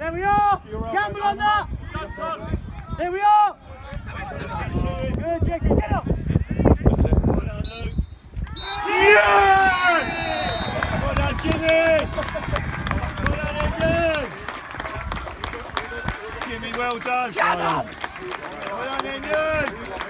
There we are! Gamble on that! There we are! Good, Jacob, get up! Yeah! Well done, Jimmy! Well done, Hendon! Jimmy, well done! Get up! Well done, Hendon!